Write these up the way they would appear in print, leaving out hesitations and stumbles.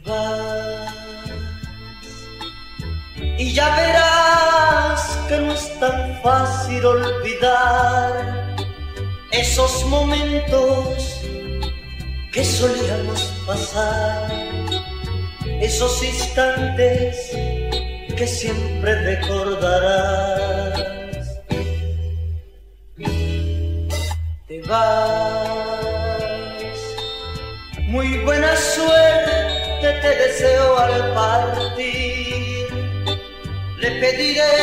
vas y ya verás que no es tan fácil olvidar esos momentos que solíamos pasar, esos instantes que siempre recordarás. Te vas, muy buena suerte te deseo al partir. Le pediré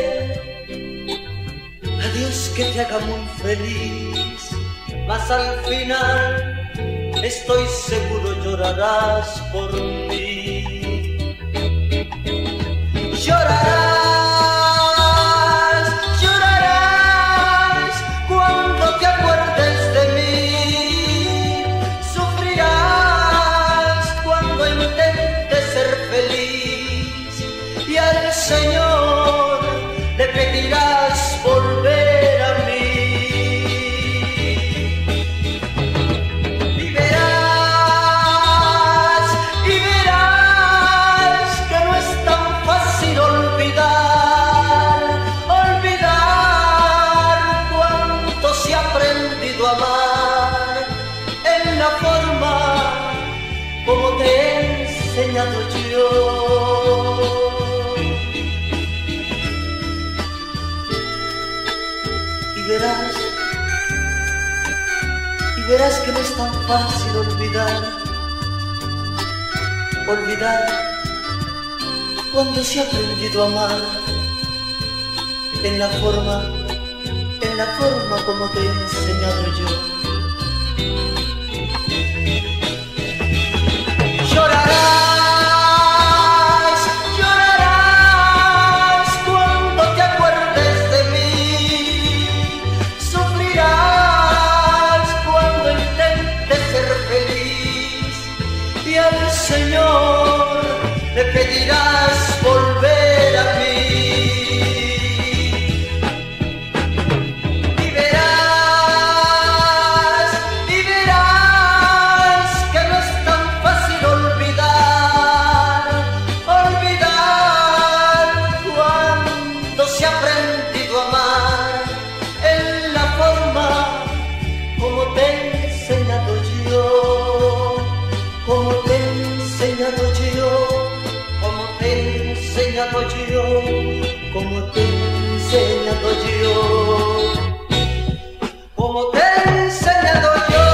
a Dios que te haga muy feliz, mas al final estoy seguro llorarás por mí. Llorarás, llorarás cuando te acuerdes de mí. Sufrirás cuando intentes ser feliz y al Señor le pedirás volver a mí. Como te he enseñado yo, y verás que no es tan fácil olvidar cuando se ha aprendido a amar en la forma como te he enseñado yo. Llorarás, llorarás cuando te acuerdes de mí. Sufrirás cuando intentes ser feliz y al Señor le pedirás volver a mí. Como te he enseñado yo, como te he enseñado yo.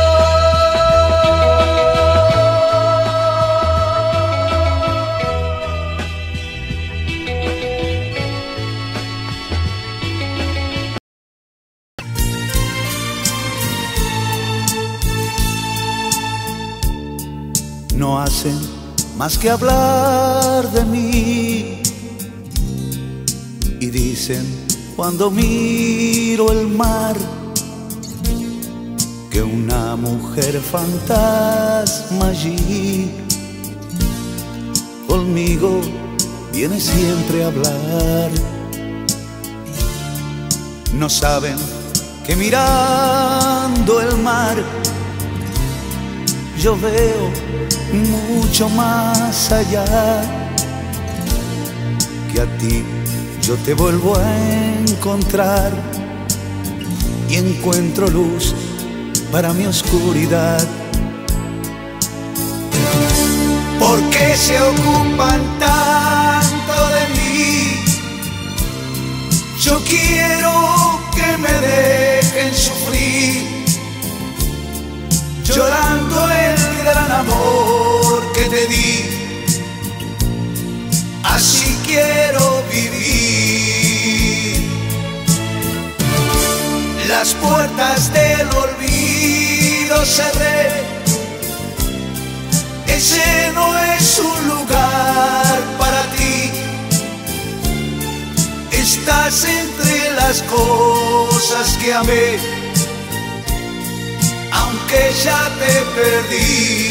No hacen más que hablar de mí y dicen cuando miro el mar que una mujer fantasma allí conmigo viene siempre a hablar. No saben que mirando el mar yo veo mucho más allá, que a ti yo te vuelvo a encontrar y encuentro luz para mi oscuridad. ¿Por qué se ocupan tanto de mí? Yo quiero que me dejen sufrir, llorando el gran amor que te di. Así quiero vivir. Las puertas del olvido cerré. Ese no es un lugar para ti. Estás entre las cosas que amé, aunque ya te perdí.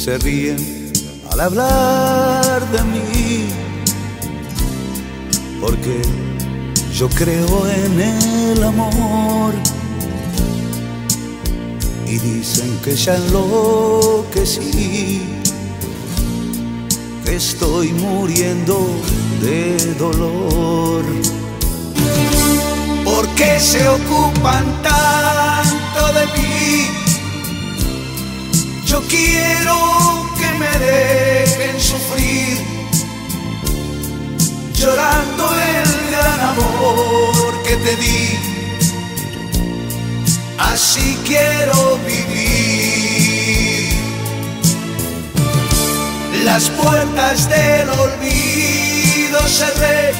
se ríen al hablar de mí, porque yo creo en el amor. Y dicen que ya enloquecí, que estoy muriendo de dolor. ¿Por qué se ocupan tanto de mí? Yo quiero que me dejen sufrir, llorando el gran amor que te di. Así quiero vivir. Las puertas del olvido cerré.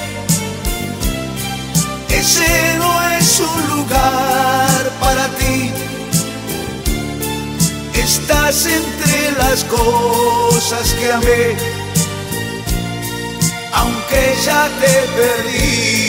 Ese no es un lugar para ti. Estás entre las cosas que amé, aunque ya te perdí.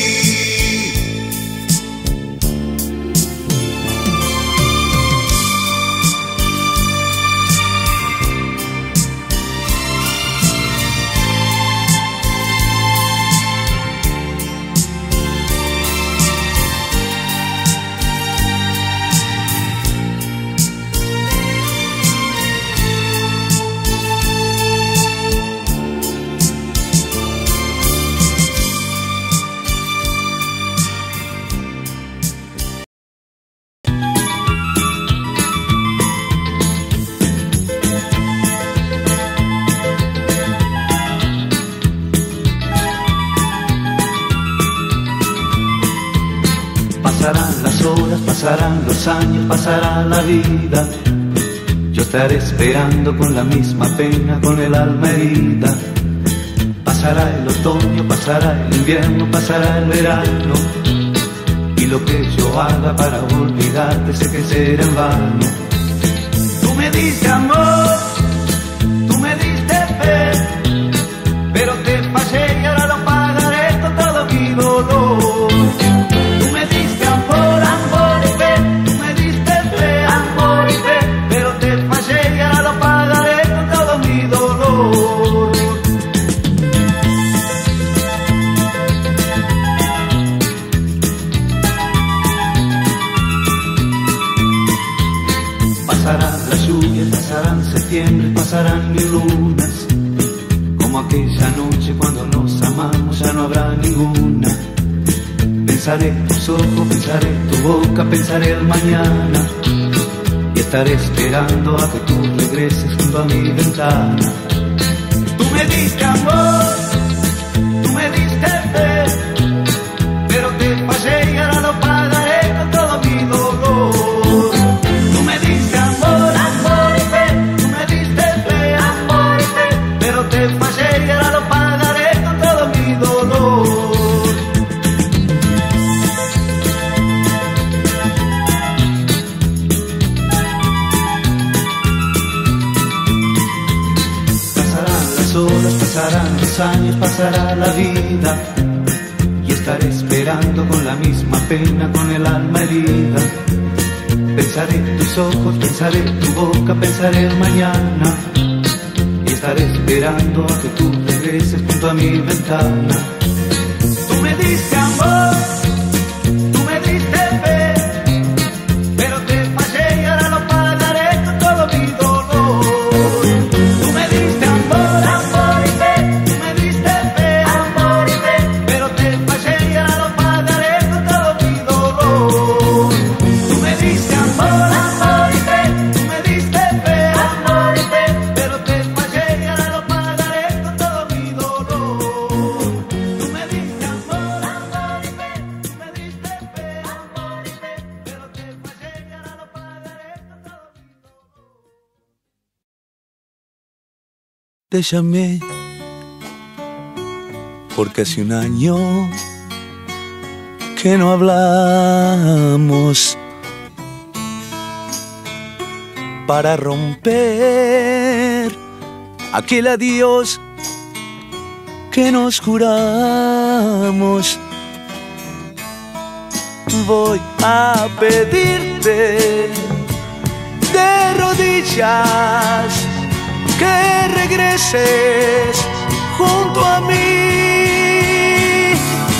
Pasarán las horas, pasarán los años, pasará la vida. Yo estaré esperando con la misma pena, con el alma herida. Pasará el otoño, pasará el invierno, pasará el verano. Y lo que yo haga para olvidarte sé que será en vano. Tú me diste amor, tú me diste fe, pero te fallé y ahora lo pagaré con todo mi dolor. Pasarán mil lunas, como aquella noche cuando nos amamos ya no habrá ninguna. Pensaré tus ojos, pensaré tu boca, pensaré el mañana, y estaré esperando a que tú regreses junto a mi ventana. Tú me diste amor, tú me diste fe, pero te fallé y ahora lo pagaré con todo mi dolor. Tú me diste amor, amor y fe, te fallé y ahora lo pagaré con todo mi dolor. Pasarán las horas, pasarán los años, pasará la vida, y estaré esperando con la misma pena, con el alma herida. Pensaré tus ojos, pensaré tu boca, pensaré el mañana, estaré esperando a que tú regreses junto a mi ventana. Tú me diste amor, tú me diste fe, pero te fallé y ahora lo pagaré con todo mi dolor. Tú me diste amor, amor y fe, tú me diste fe, amor y fe, pero te fallé y ahora lo pagaré con todo mi dolor. Tú me diste amor, amor y fe, tú me diste fe, amor y fe, pero te fallé. Te llamé porque hace un año que no hablamos, para romper aquel adiós que nos juramos. Voy a pedirte de rodillas que regreses junto a mí,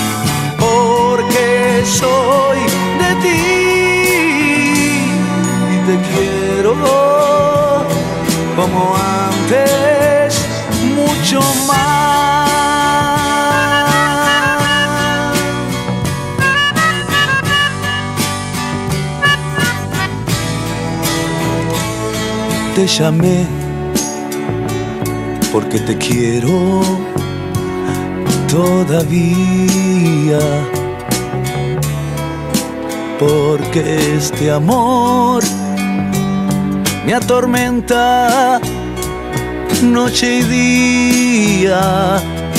porque soy de ti y te quiero como antes, mucho más. Te llamé porque te quiero todavía, porque este amor me atormenta noche y día.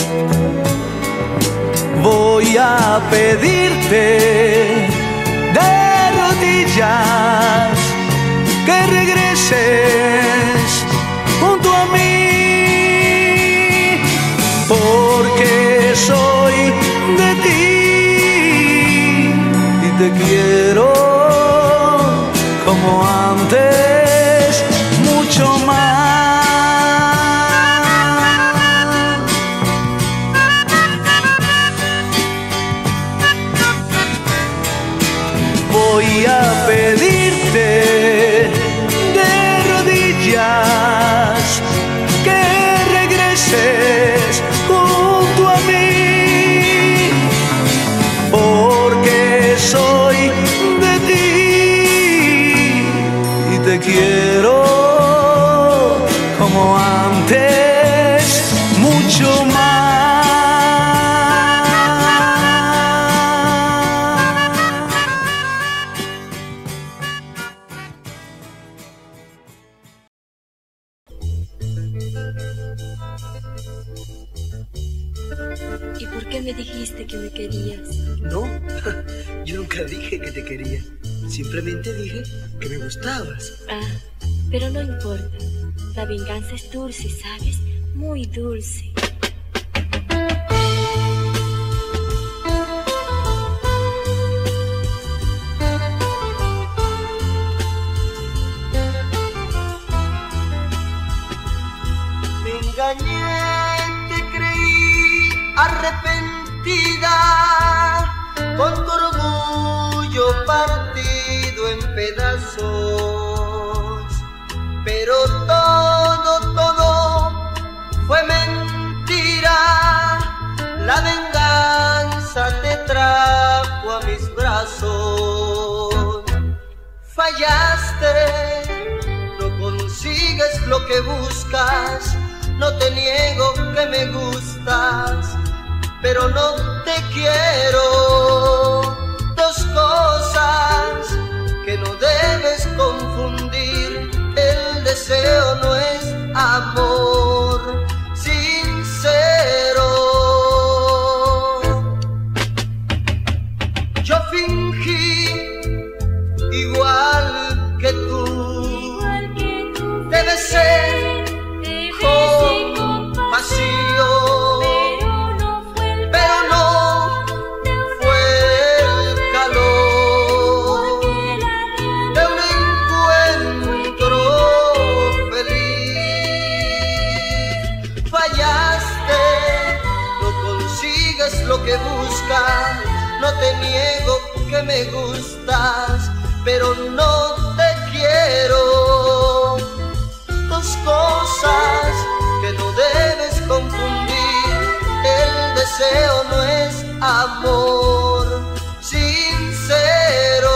Voy a pedirte de rodillas que regreses junto a mí, porque soy de ti y te quiero como antes, mucho más. Voy a pedirte que regreses junto a mí, porque soy de ti y te quiero como antes, mucho más. ¿Y por qué me dijiste que me querías? No, yo nunca dije que te quería. Simplemente dije que me gustabas. Ah, pero no importa. La venganza es dulce, ¿sabes? Muy dulce. Me engañé, te creí arrepentida, con tu orgullo partido en pedazos, pero todo fue mentira. La venganza te trajo a mis brazos. Fallaste, no consigues lo que buscas. No te niego que me gustas, pero no te quiero. Dos cosas que no debes confundir. El deseo no es amor sincero. Yo fingí igual que tú, te besé con pasión, pero no fue el calor de un encuentro feliz. Fallaste, no consigues lo que buscas. No te niego que me gustas, pero no te quiero. Dos cosas que no debes confundir. El deseo no es amor sincero.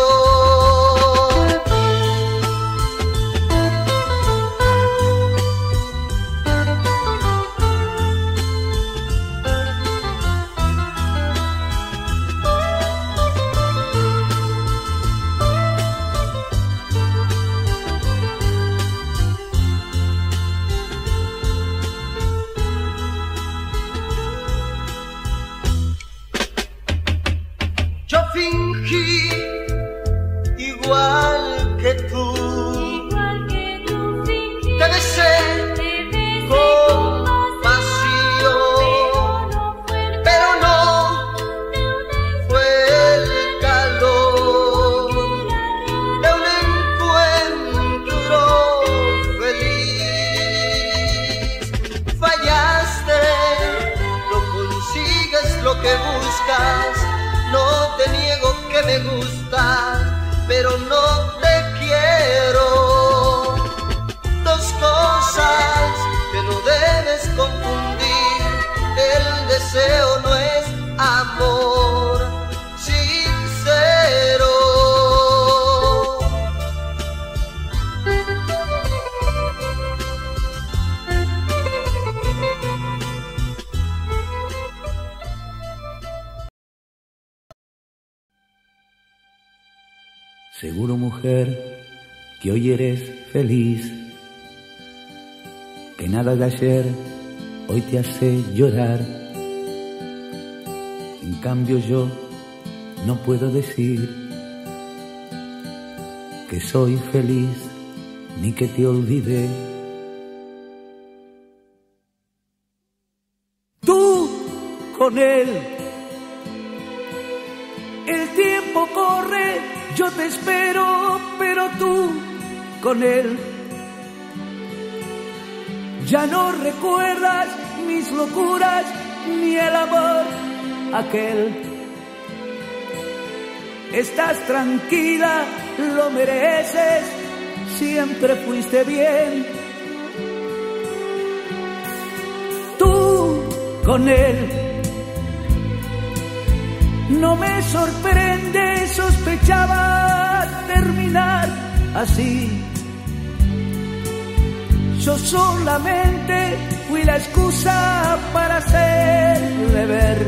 me gustas, pero no te quiero. Dos cosas que no debes confundir. El deseo no es amor sincero. Seguro, mujer, que hoy eres feliz, que nada de ayer hoy te hace llorar. En cambio yo no puedo decir que soy feliz ni que te olvidé. Tú con él, el tiempo corre, yo te espero, pero tú con él ya no recuerdas mis locuras ni el amor aquel. Estás tranquila, lo mereces, siempre fuiste bien. Tú con él, no me sorprende, sospechaba terminar así. Yo solamente fui la excusa para hacerle ver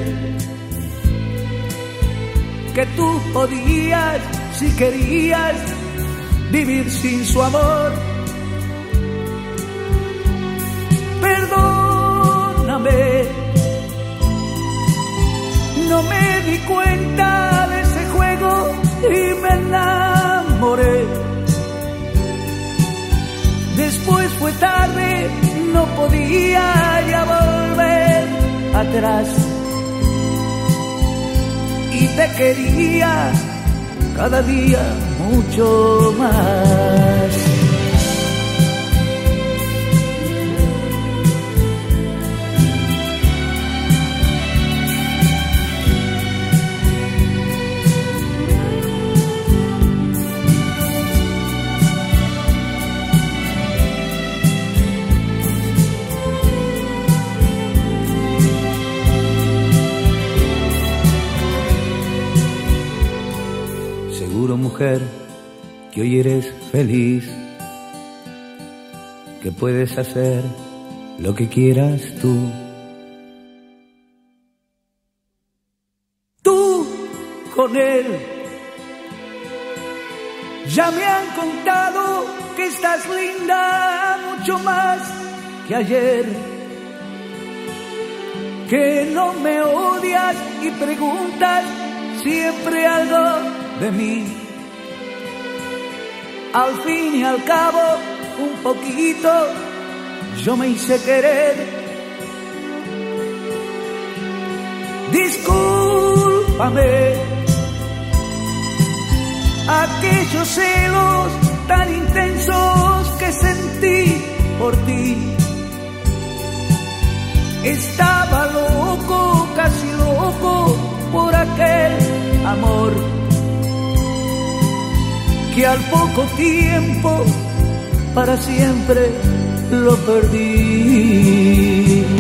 que tú podías, si querías, vivir sin su amor. Perdóname, no me di cuenta de ese juego y me enamoré. Después fue tarde, no podía ya volver atrás. Y te quería cada día mucho más. Mujer, que hoy eres feliz, que puedes hacer lo que quieras tú. Tú con él, ya me han contado que estás linda mucho más que ayer, que no me odias y preguntas siempre algo de mí. Al fin y al cabo, un poquito, yo me hice querer. Discúlpame, aquellos celos tan intensos que sentí por ti. Estaba loco, casi loco, por aquel amor que al poco tiempo para siempre lo perdí.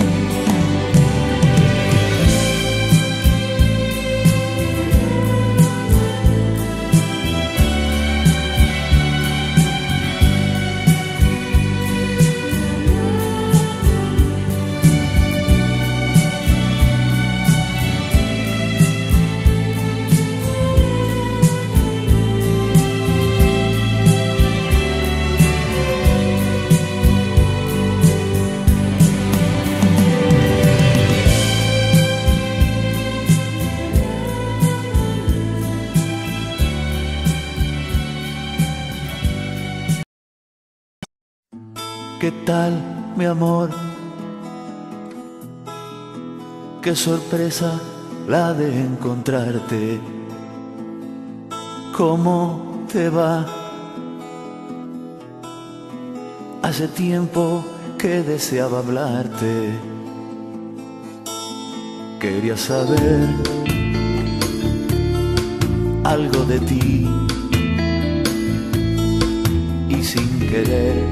¿Qué tal, mi amor? Qué sorpresa la de encontrarte. ¿Cómo te va? Hace tiempo que deseaba hablarte. Quería saber algo de ti y sin querer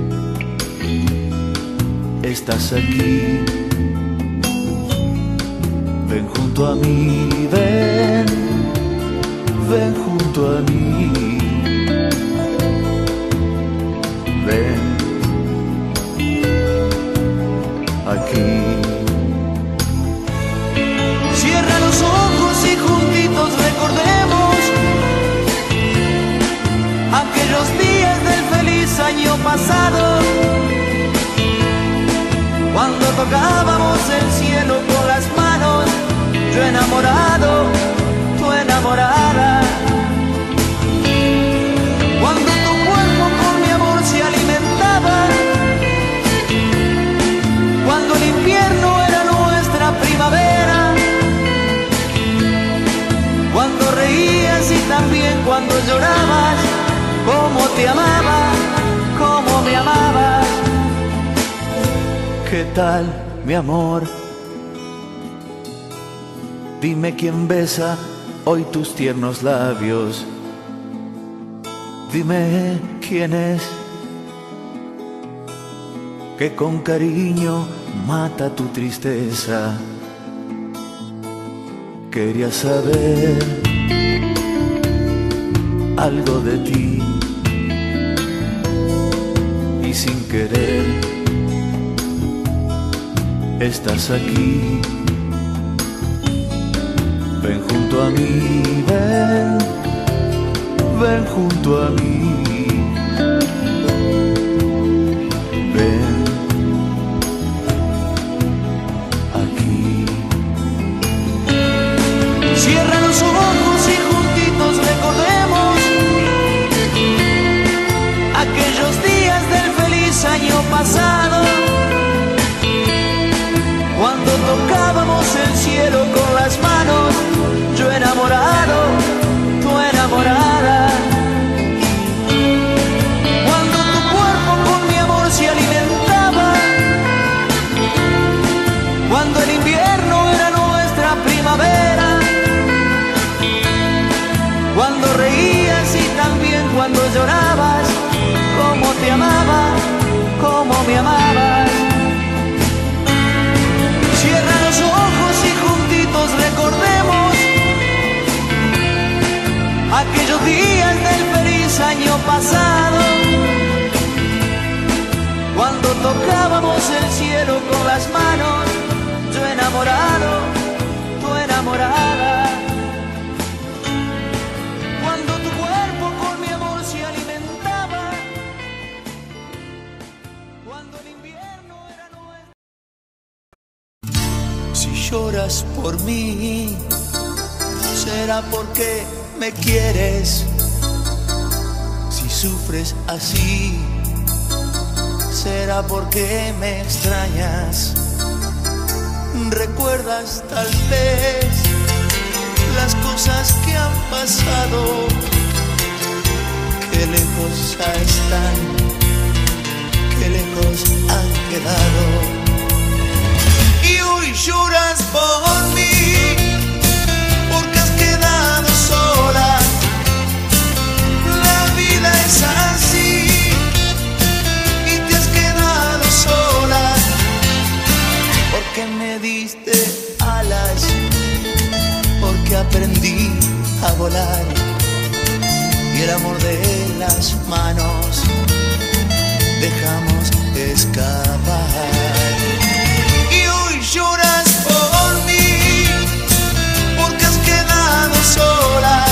estás aquí. Ven junto a mí, ven, ven junto a mí, ven aquí. Cierra los ojos y juntitos recordemos aquellos días del feliz año pasado, cuando tocábamos el cielo con las manos, yo enamorado, tú enamorada. Cuando tu cuerpo con mi amor se alimentaba, cuando el invierno era nuestra primavera, cuando reías y también cuando llorabas, cómo te amaba, cómo me amabas. ¿Qué tal, mi amor? Dime quién besa hoy tus tiernos labios. Dime quién es que con cariño mata tu tristeza. Quería saber algo de ti y sin querer estás aquí. Ven junto a mí, ven, ven junto a mí, ven aquí. Cierra los ojos y juntitos recordemos aquellos días del feliz año pasado, cuando tocábamos el cielo con las manos, yo enamorado, tú enamorada. Cuando tu cuerpo con mi amor se alimentaba, cuando el invierno era nuestra primavera, cuando reías y también cuando llorabas, cómo te amaba, cómo me amabas. Cierra los ojos y juntitos recordemos aquellos días del feliz año pasado, cuando tocábamos el cielo con las manos, yo enamorado, tú enamorada. Cuando tu cuerpo con mi amor se alimentaba, cuando el invierno era nuestro. Si lloras por mí, será porque me quieres. Si sufres así, será porque me extrañas. ¿Recuerdas tal vez las cosas que han pasado? Qué lejos ya están, qué lejos han quedado. Y hoy lloras por mí, porque has quedado sola. La vida es así, y te has quedado sola, porque me diste alas, porque aprendí a volar, y el amor de las manos dejamos escapar. Lloras por mí, porque has quedado sola.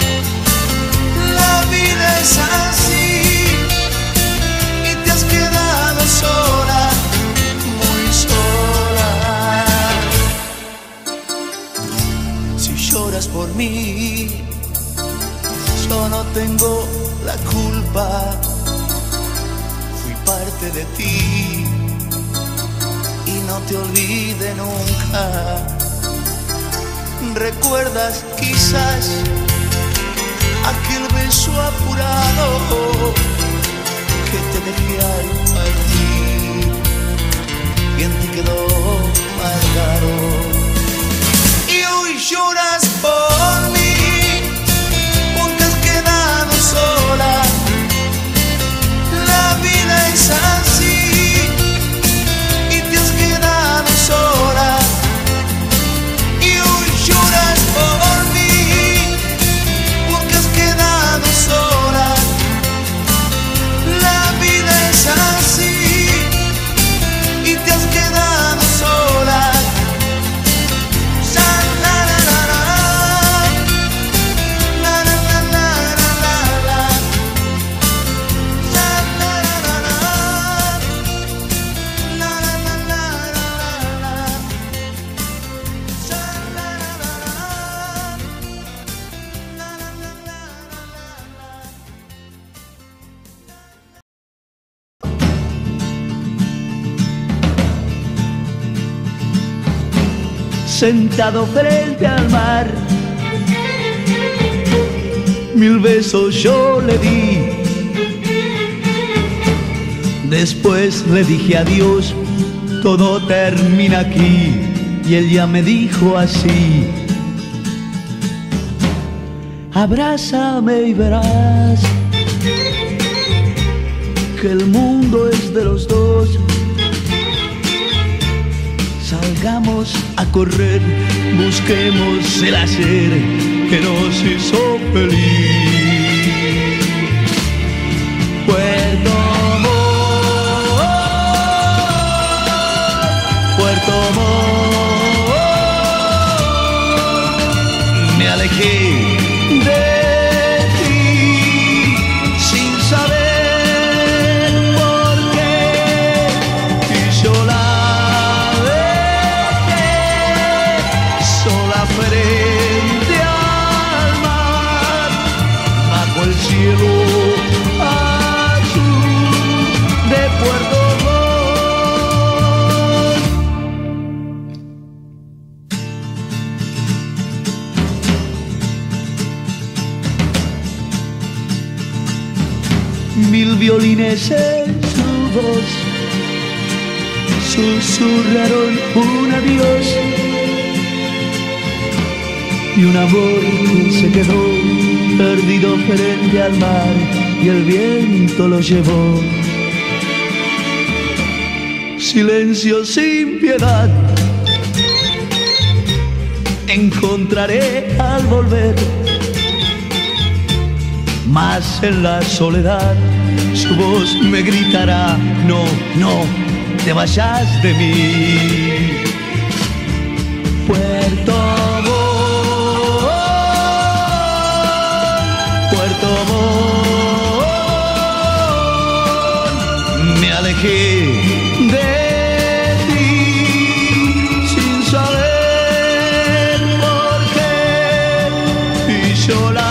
La vida es así, y te has quedado sola, muy sola. Si lloras por mí, yo no tengo la culpa. Fui parte de ti y no te olvide nunca. ¿Recuerdas quizás aquel beso apurado que te dejé al partir y en ti quedó marcado? Y hoy lloras por mí, sentado frente al mar. 1000 besos yo le di, después le dije adiós, todo termina aquí. Y él ya me dijo así: abrázame y verás que el mundo es de los dos. Salgamos a correr, busquemos el hacer que nos hizo feliz. Puerto Montt, Puerto Montt, me alejé de ti sin saber por qué, y yo la frente al mar, bajo el cielo azul de Puerto Montt. 1000 violines en su voz susurraron un adiós, y un amor que se quedó perdido frente al mar, y el viento lo llevó. Silencio sin piedad encontraré al volver, mas en la soledad su voz me gritará: no, no te vayas de mí. Puerto Montt, me alejé de ti sin saber por qué, y yo la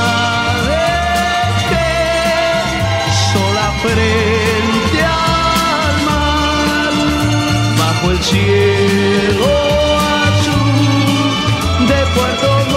dejé sola frente al mar, bajo el cielo azul de Puerto Montt.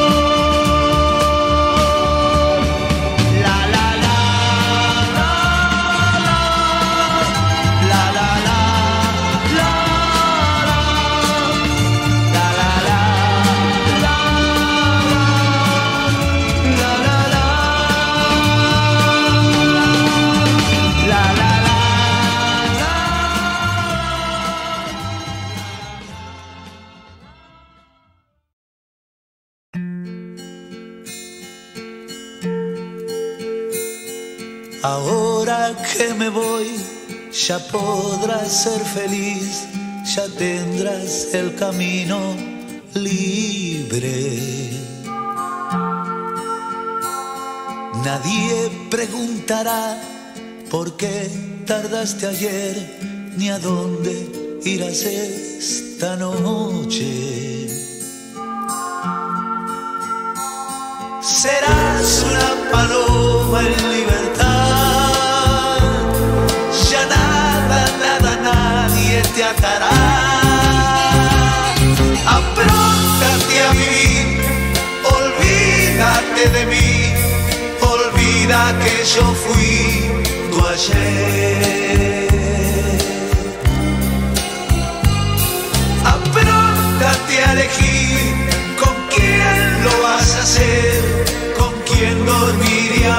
Ahora que me voy, ya podrás ser feliz, ya tendrás el camino libre. Nadie preguntará por qué tardaste ayer, ni a dónde irás esta noche. Serás una paloma en libertad, ya nada, nada, nadie te atará. Apróntate a vivir, olvídate de mí, olvida que yo fui tu ayer. Apróntate a elegir con quién lo vas a hacer, con quién dormir y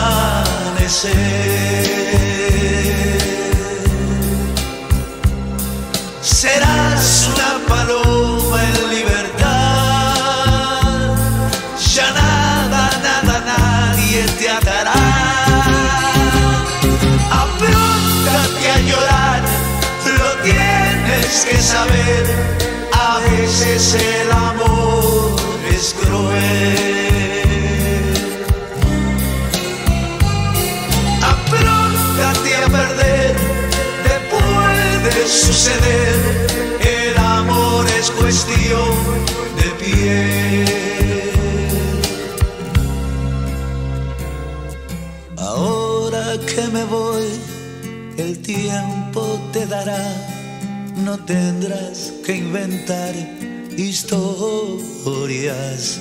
amanecer. Serás una paloma en libertad, ya nada, nada, nadie te atará. Apróntate a llorar, lo tienes que saber, a veces el amor es cruel. Apróntate a perder, te puede suceder, el amor es cuestión de piel. Ahora que me voy, el tiempo te dará, no tendrás que inventar historias.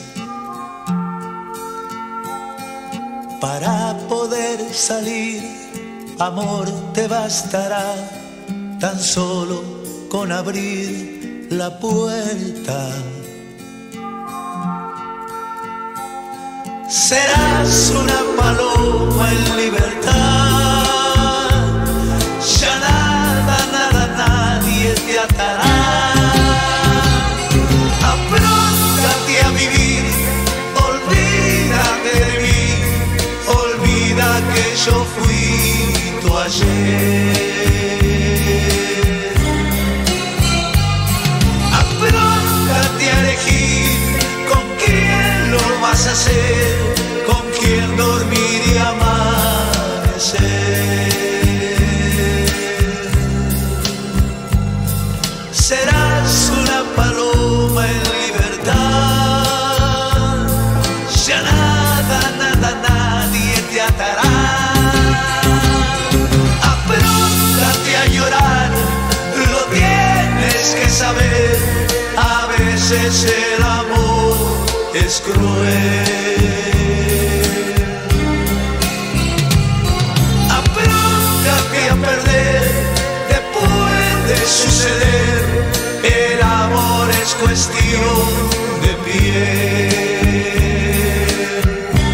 Para poder salir, amor, te bastará tan solo con abrir la puerta. Serás una paloma en libertad, ya nada, nada, nadie te atará. Apróntate a vivir, olvídate de mí, olvida que yo fui tu ayer. Apróntate a elegir con quién lo vas a hacer, con quién dormir y amanecer. Serás una paloma en libertad, ya nada, nada, nadie te atará. Apróntate a llorar, lo tienes que saber, a veces el amor es cruel. Apróntate a perder, te puede suceder, el amor es cuestión de piel.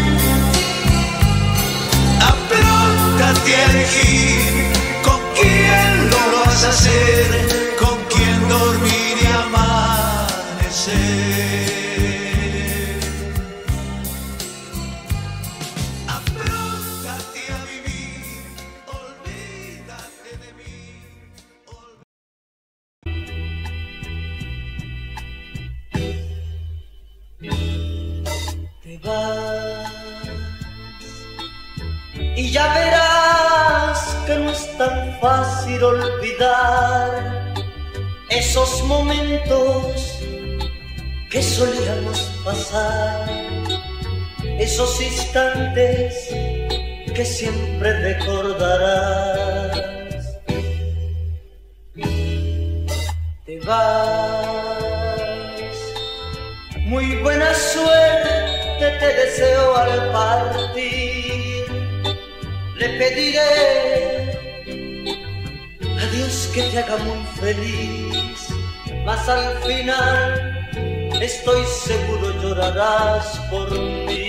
Apróntate a elegir con quién lo vas a hacer, con quién dormir y amanecer. Apróntate a vivir, olvídate de mí. Te vas y ya verás que no es tan fácil olvidar esos momentos que solíamos pasar, esos instantes que siempre recordarás. Te vas, muy buena suerte te deseo al partir. Le pediré a Dios que te haga muy feliz, mas al final estoy seguro llorarás por mí.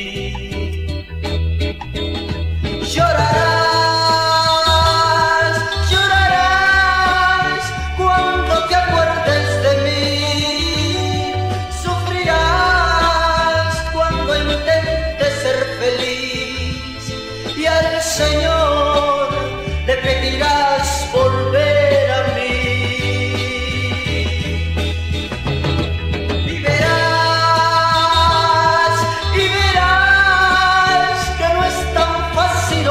Llorarás, llorarás cuando te acuerdes de mí. Sufrirás cuando intentes ser feliz y al Señor le pedirás volver a mí. Y verás que no es tan fácil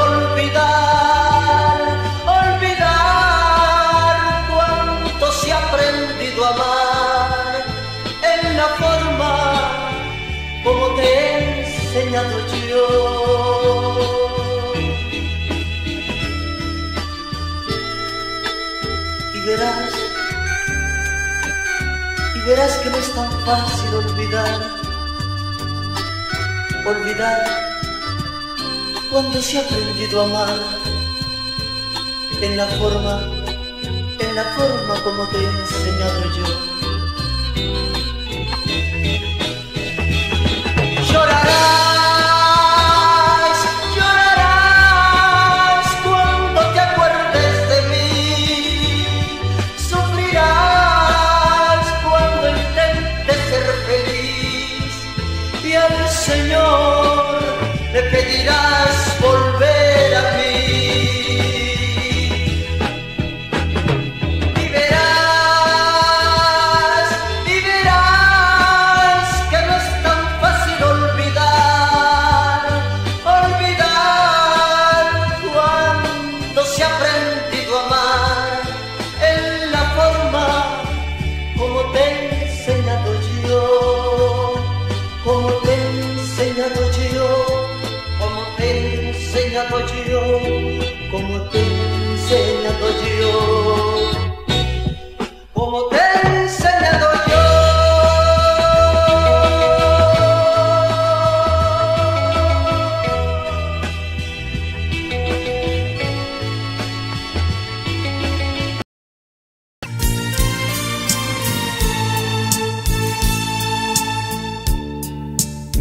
olvidar cuánto se ha aprendido a amar en la forma como te he enseñado yo. Y verás que no es tan fácil olvidar cuando se ha aprendido a amar en la forma como te he enseñado yo. Llorarás, llorarás cuando te acuerdes de mí. Sufrirás cuando intentes ser feliz y al Señor le pedirás volver a mí. Y verás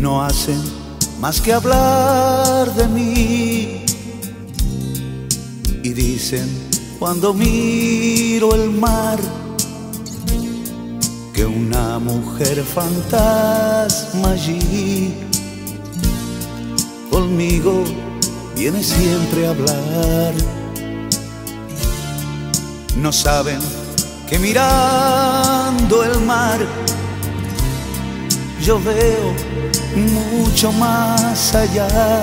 no hacen más que hablar de mí. Y dicen cuando miro el mar que una mujer fantasma allí conmigo viene siempre a hablar. No saben que mirando el mar yo veo mucho más allá,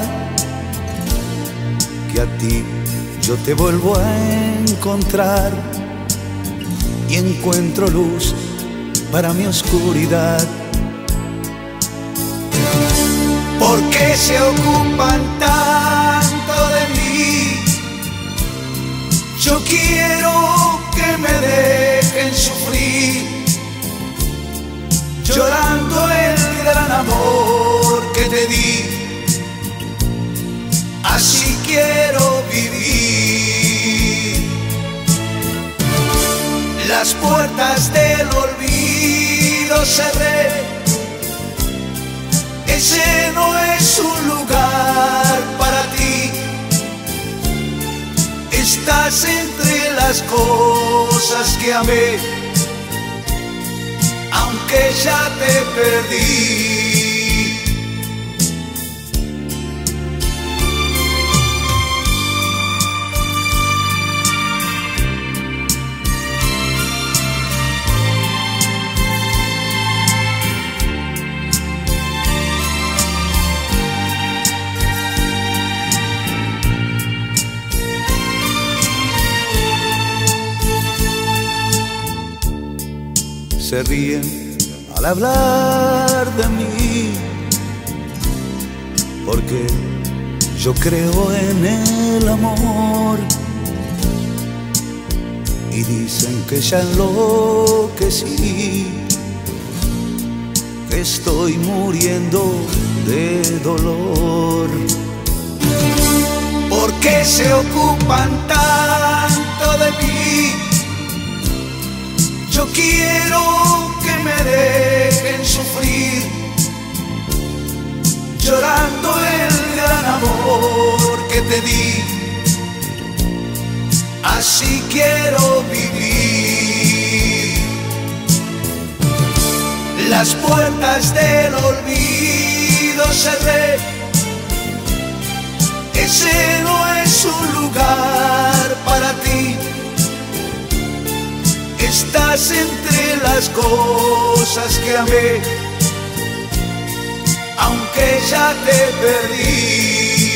que a ti yo te vuelvo a encontrar y encuentro luz para mi oscuridad. ¿Por qué se ocupan tanto de mí? Yo quiero que me dejen sufrir, llorando el gran amor que te di. Así quiero vivir. Las puertas del olvido cerré. Ese no es un lugar para ti. Estás entre las cosas que amé, aunque ya te perdí. Se ríen al hablar de mí, porque yo creo en el amor. Y dicen que ya enloquecí, que estoy muriendo de dolor. ¿Por qué se ocupan tanto de mí? Yo quiero que me dejen sufrir, llorando el gran amor que te di. Así quiero vivir. Las puertas del olvido cerré. Ese no es un lugar para ti. Estás entre las cosas que amé, aunque ya te perdí.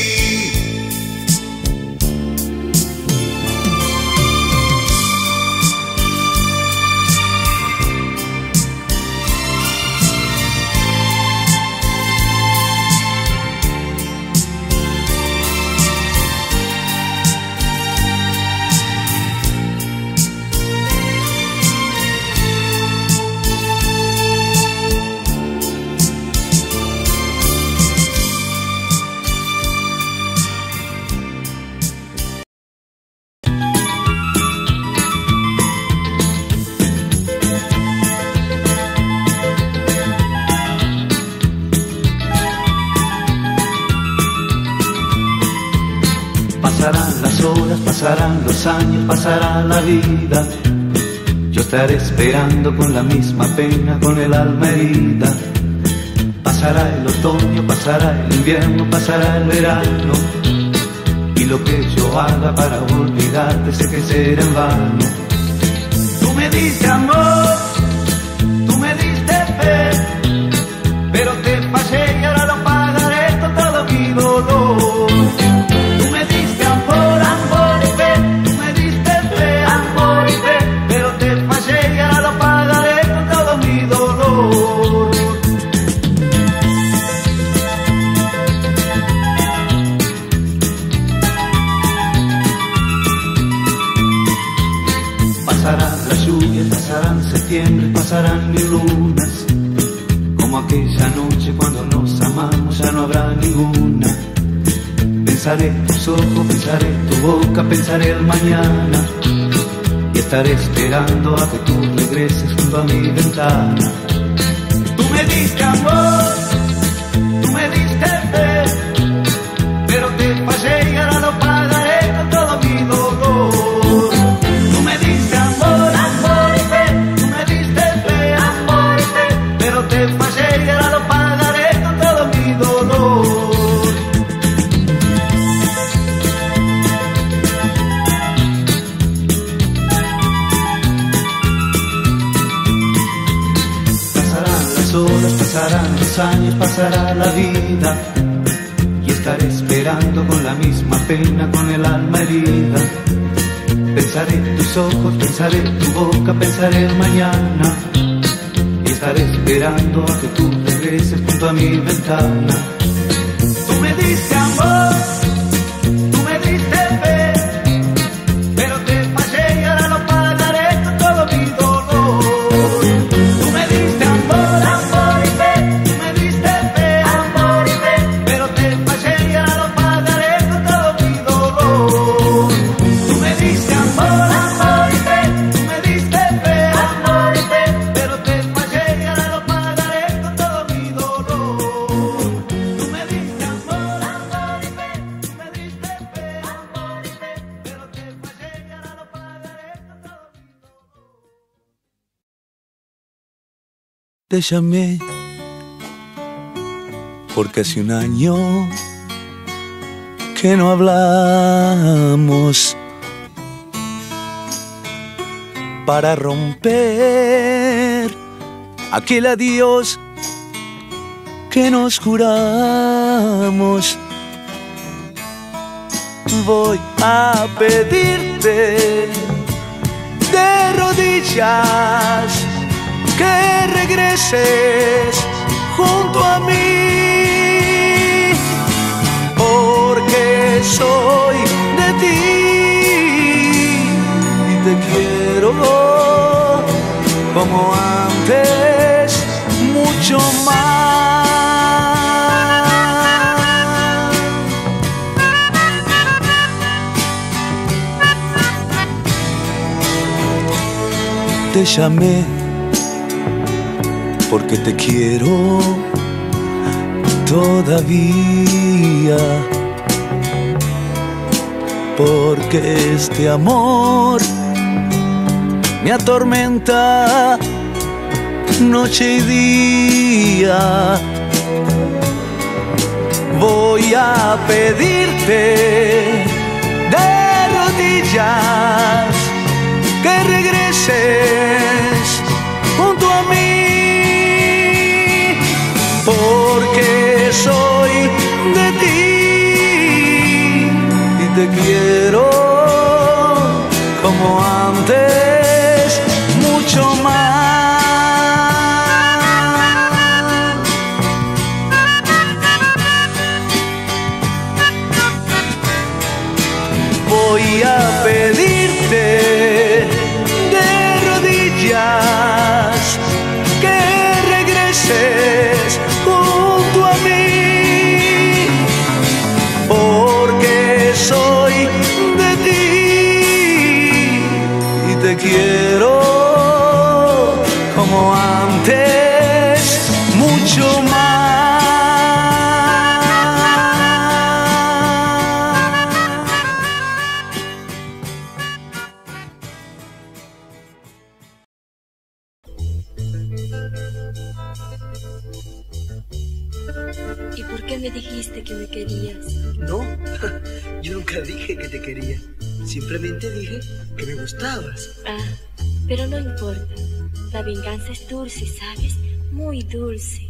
Pasarán las horas, pasarán los años, pasará la vida. Yo estaré esperando con la misma pena, con el alma herida. Pasará el otoño, pasará el invierno, pasará el verano. Y lo que yo haga para olvidarte sé que será en vano. Tú me diste amor, tú me diste fe, pero te fallé y ahora lo pagaré con todo mi dolor. Pasarán mil lunas, como aquella noche cuando nos amamos ya no habrá ninguna. Pensaré tus ojos, pensaré tu boca, pensaré el mañana, y estaré esperando a que tú regreses junto a mi ventana. Tú me diste amor, tú diste fe, pero te fallé y ahora lo pagaré con todo mi dolor. Tú me diste amor, amor y fe, tú me diste fe, amor y fe, pero te fallé y ahora lo pagaré con todo mi dolor. Pasarán los años, pasará la vida y estaré esperando con la misma pena, con el alma herida. Pensaré en tus ojos, pensaré en tu boca, pensaré en mañana y estaré esperando a que tú regreses junto a mi ventana. Tú me diste amor, tú me diste fe, pero te fallé y ahora lo pagaré con todo mi dolor. Tú me diste amor, amor y fe, tú me diste fe, amor y fe, pero te fallé y ahora lo pagaré con todo mi dolor. Tú me diste amor, amor y fe, tú me diste fe, amor y fe, pero te fallé y ahora lo pagaré con todo mi dolor. Tú me diste amor, amor y fe, tú me diste fe, amor y fe, pero te fallé y ahora lo pagaré con todo mi dolor. Te llamé porque hace un año que no hablamos, para romper aquel adiós que nos juramos. Voy a pedirte de rodillas que regreses junto a mí, porque soy de ti y te quiero como antes, mucho más. Te llamé porque te quiero todavía, porque este amor me atormenta noche y día. Voy a pedirte de rodillas que regreses junto a mí, porque soy de ti y te quiero como antes, mucho más. Voy a pedirte de rodillas que regreses junto a mí, porque soy de ti y te quiero como antes, mucho más. ¿Y por qué me dijiste que me querías? No, yo nunca dije que te quería. Simplemente dije que me gustabas. Ah, pero no importa. La venganza es dulce, ¿sabes? Muy dulce.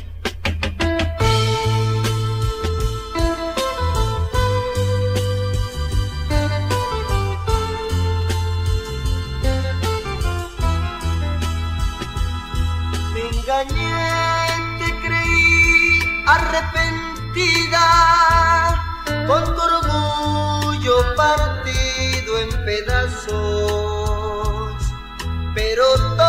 Me engañé, te creí arrepentida, con tu orgullo partido en pedazos. Pero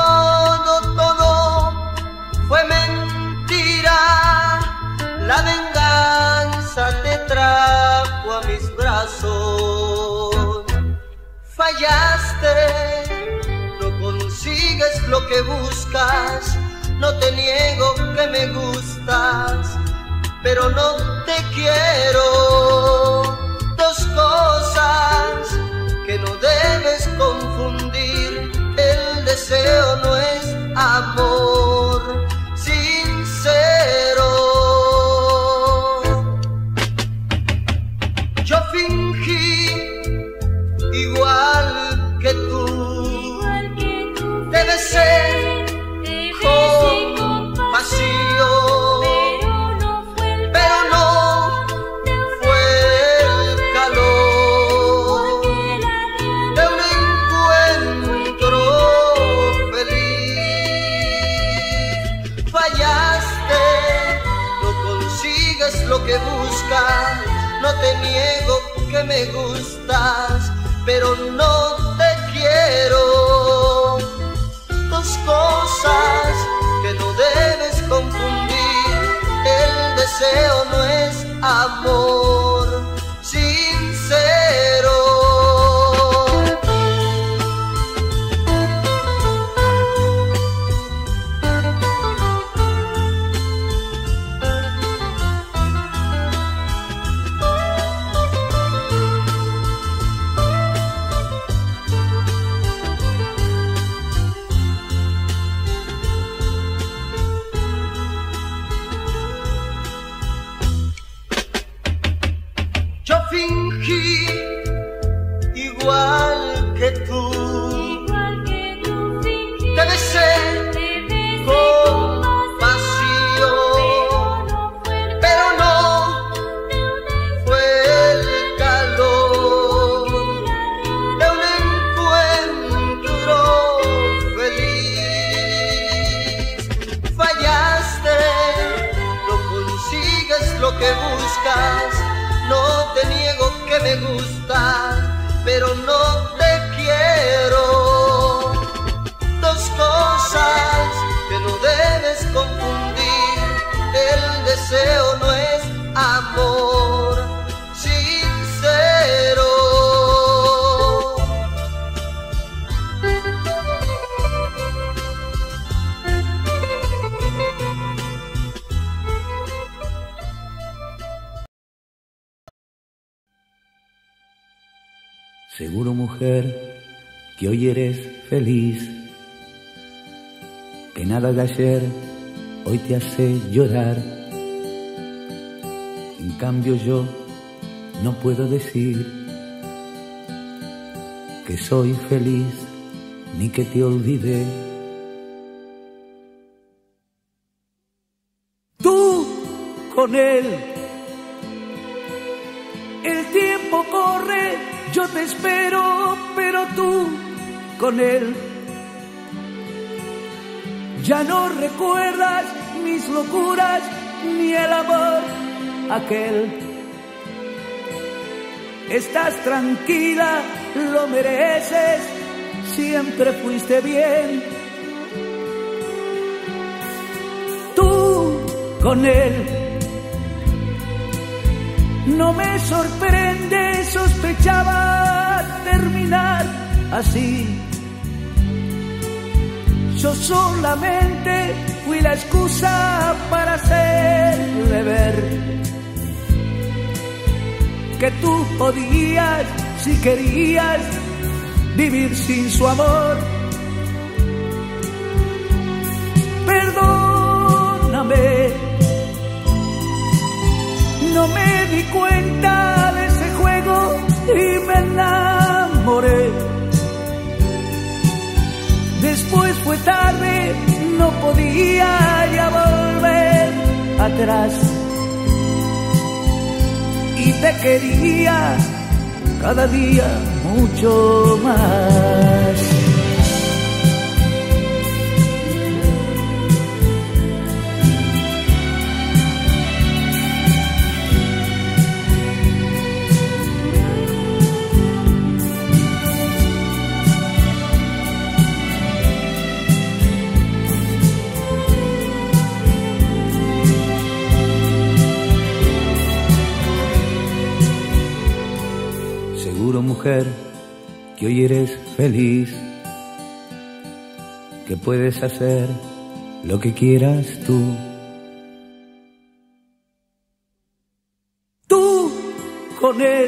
todo fue mentira. La venganza te trajo a mis brazos. Fallaste, no consigues lo que buscas. No te niego que me gustas, pero no te quiero. Dos cosas que no debes confundir. El deseo no es amor sincero. Yo fingí igual que tú, te besé con pasión, pero no fue el calor de un encuentro feliz. Fallaste, no consigues lo que buscas. No te niego que me gustas, pero no te quiero. Dos cosas que no debes confundir. El deseo no es amor sincero. Yo fingí igual que tú, te besé con pasión, pero no fue el calor de un encuentro feliz. Fallaste, no consigues lo que buscas. No te niego que me gustas, pero no te quiero. Dos cosas que no debes confundir. El deseo no es amor sincero. Seguro, mujer, que hoy eres feliz, que nada de ayer hoy te hace llorar. En cambio yo no puedo decir que soy feliz ni que te olvidé. Tú con él, el tiempo corre, yo te espero, pero tú con él ya no recuerdas mis locuras ni el amor aquel. Estás tranquila, lo mereces, siempre fuiste bien. Tú con él, no me sorprende, sospechaba terminar así. Yo solamente fui la excusa para hacerle ver que tú podías, si querías, vivir sin su amor. Perdóname, no me di cuenta de ese juego y me enamoré. Después fue tarde, no podía ya volver atrás. Y te quería cada día mucho más. Mujer, que hoy eres feliz, que puedes hacer lo que quieras tú. con él.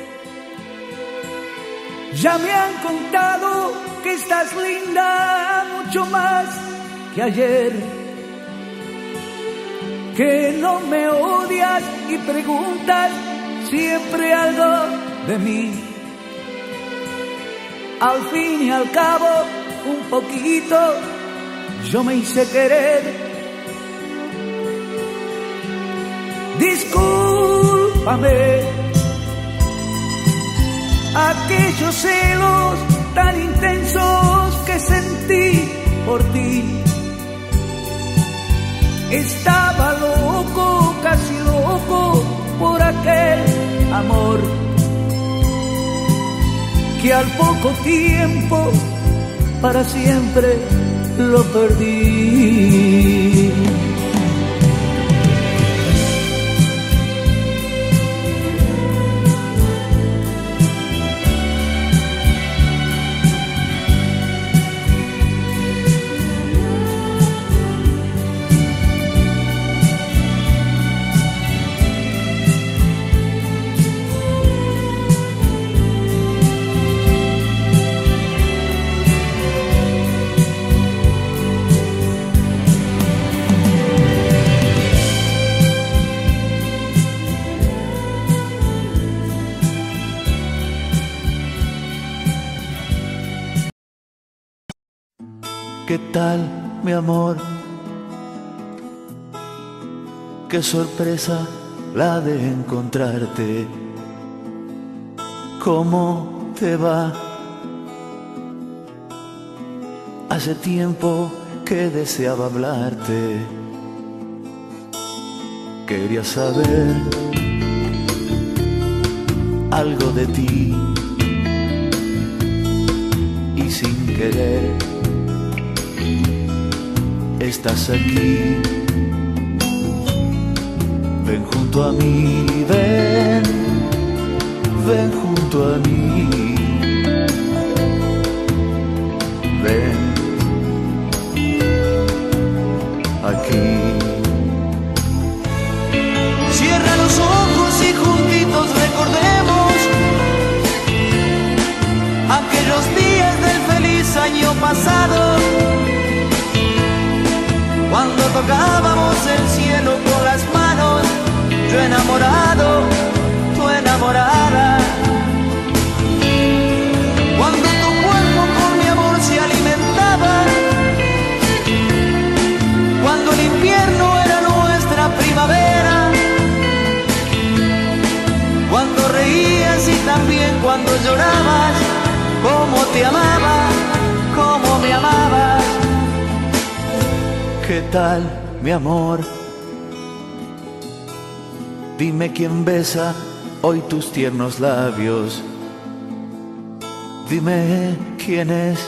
Ya me han contado que estás linda mucho más que ayer, que no me odias y preguntas siempre algo de mí. Al fin y al cabo, un poquito yo me hice querer. Discúlpame aquellos celos tan intensos que sentí por ti. Estaba loco, casi loco, por aquel amor que al poco tiempo para siempre lo perdí. ¿Qué tal, mi amor? Qué sorpresa la de encontrarte. ¿Cómo te va? Hace tiempo que deseaba hablarte. Quería saber algo de ti y sin querer estás aquí. Ven junto a mí, ven, ven junto a mí. Ven aquí. Cierra los ojos y juntitos recordemos aquellos días del feliz año pasado, cuando tocábamos el cielo con las manos, yo enamorado, tú enamorada. Cuando tu cuerpo con mi amor se alimentaba, cuando el invierno era nuestra primavera, cuando reías y también cuando llorabas, cómo te amaba, cómo me amabas. ¿Qué tal, mi amor? Dime quién besa hoy tus tiernos labios. Dime quién es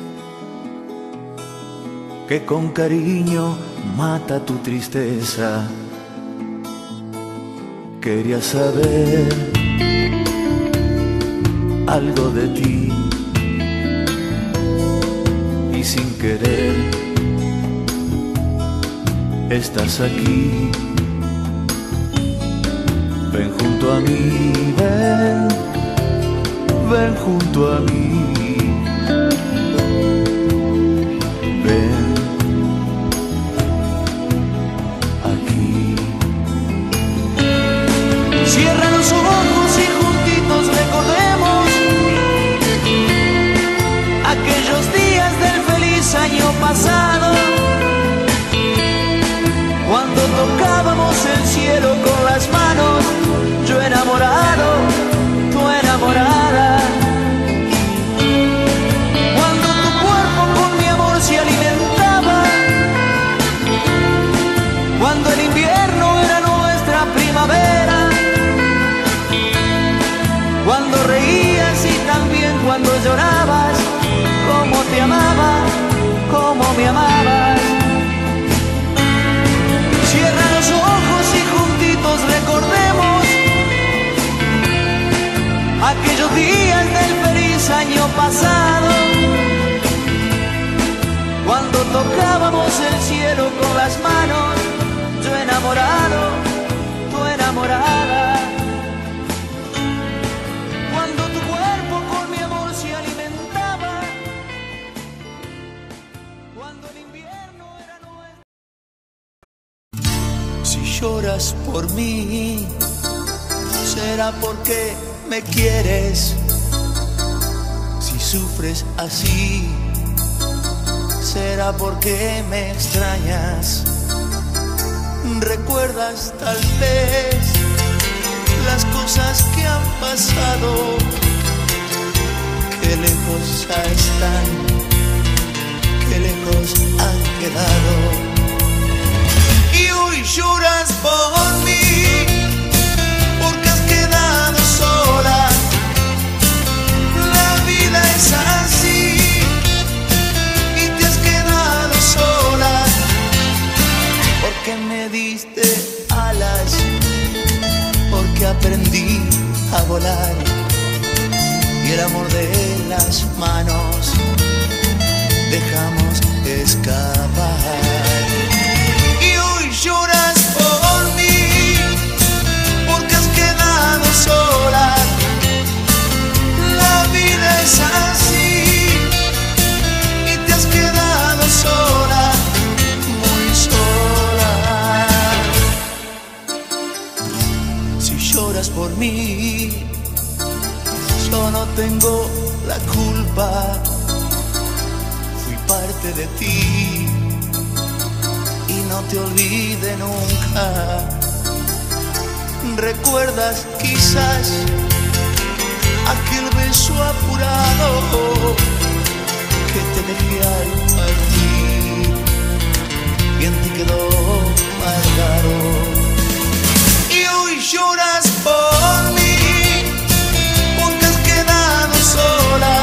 que con cariño mata tu tristeza. Quería saber algo de ti y sin querer estás aquí. Ven junto a mí, ven, ven junto a mí. Ven aquí. Cierra los ojos y juntitos recordemos aquellos días del feliz año pasado, cuando tocábamos el cielo con las manos, yo enamorado, tú enamorada. Cuando tu cuerpo con mi amor se alimentaba, cuando el invierno era nuestra primavera, cuando reías y también cuando llorabas, cómo te amaba, cómo me amabas. Cierra los ojos y juntitos recordemos aquellos días del feliz año pasado, cuando tocábamos el cielo con las manos, yo enamorado, tú enamorada. lloras por mí, será porque me quieres. Si sufres así, será porque me extrañas. ¿Recuerdas tal vez las cosas que han pasado? Qué lejos ya están, qué lejos han quedado. Y hoy lloras por mí, porque has quedado sola. La vida es así, y te has quedado sola, porque me diste alas, porque aprendí a volar, y el amor de las manos dejamos escapar. Y hoy lloras por mí, porque has quedado sola. La vida es así, y te has quedado sola, muy sola. Si lloras por mí, yo no tengo la culpa. Fui parte de ti y no te olvidé nunca. ¿Recuerdas quizás aquel beso apurado que te dejé al partir y en ti quedó marcado? Y hoy lloras por mí, porque has quedado sola.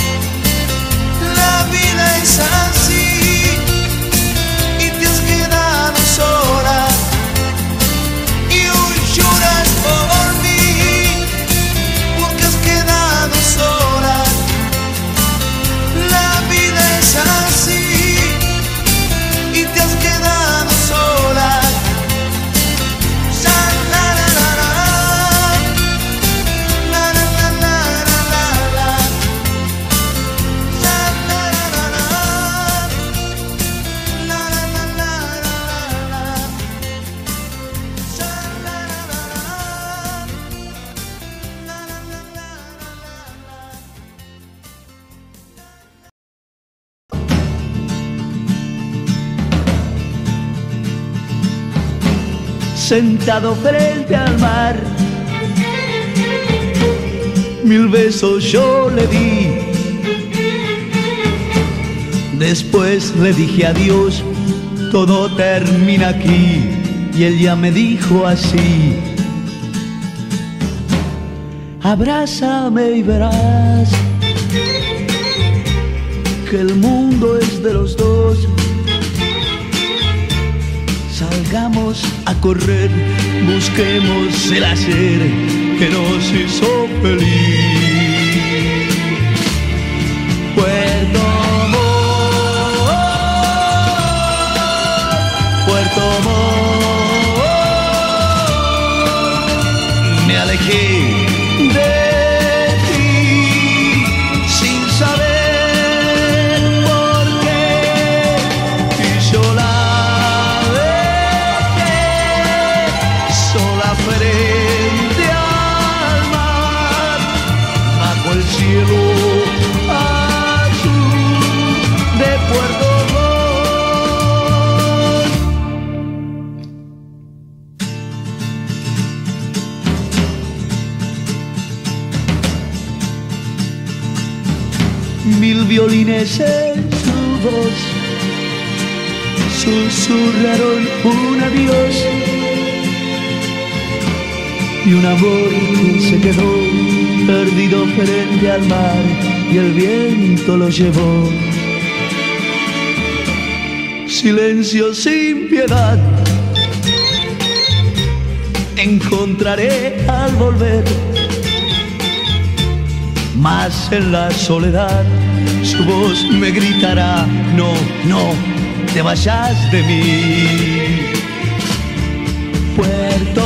La vida es así, y te has quedado sola. Y hoy lloras por mí, porque has quedado sola. La vida es así, y te has quedado sola. Sentado frente al mar, 1000 besos yo le di. Después le dije adiós, todo termina aquí. Y él ya me dijo así: abrázame y verás que el mundo es de los dos. Salgamos a correr, busquemos el hacer que nos hizo feliz. Puerto Montt, Puerto Montt, me alejé de ti sin saber por qué, y sola frente al mar, bajo el cielo azul de Puerto Montt. 1000 violines en su voz susurraron un adiós, y un amor que se quedó perdido frente al mar, y el viento lo llevó. Silencio sin piedad encontraré al volver, mas en la soledad su voz me gritará: no, no te vayas de mí. Puerto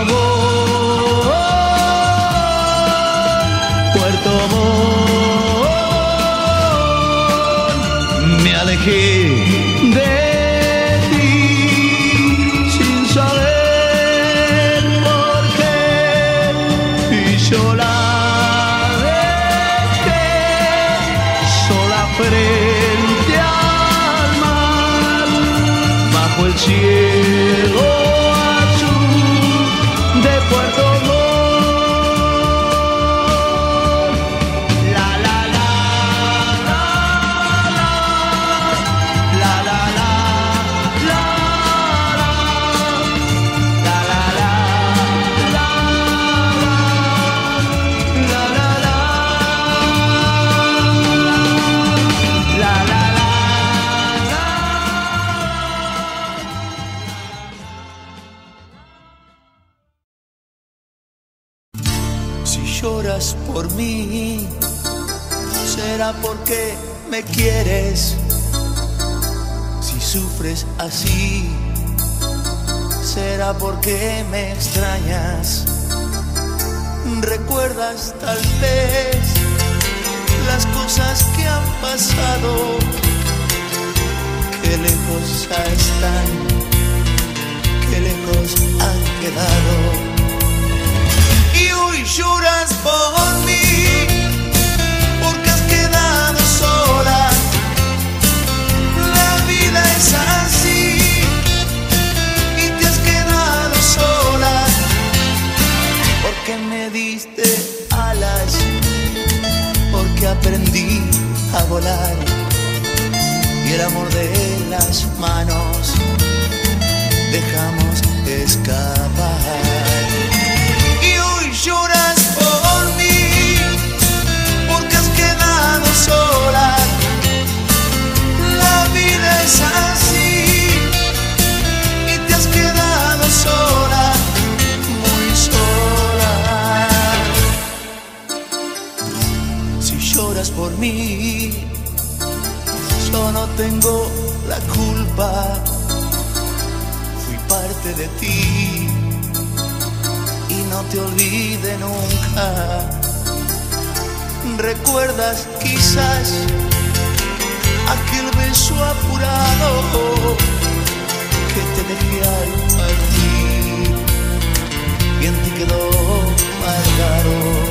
Montt, me alejé de ti sin saber el cielo azul de Puerto Montt. Lloras por mí, será porque me quieres. Si sufres así, será porque me extrañas. Recuerdas tal vez las cosas que han pasado, que lejos ya están, que lejos han quedado. Y hoy lloras por mí, porque has quedado sola. La vida es así, y te has quedado sola, porque me diste alas, porque aprendí a volar, y el amor de las manos dejamos escapar. Lloras por mí, porque has quedado sola. La vida es así, y te has quedado sola, muy sola. Si lloras por mí, yo no tengo la culpa. Fui parte de ti, no te olvide nunca. ¿Recuerdas quizás aquel beso apurado que te dejé al partir? Bien te quedó marcado.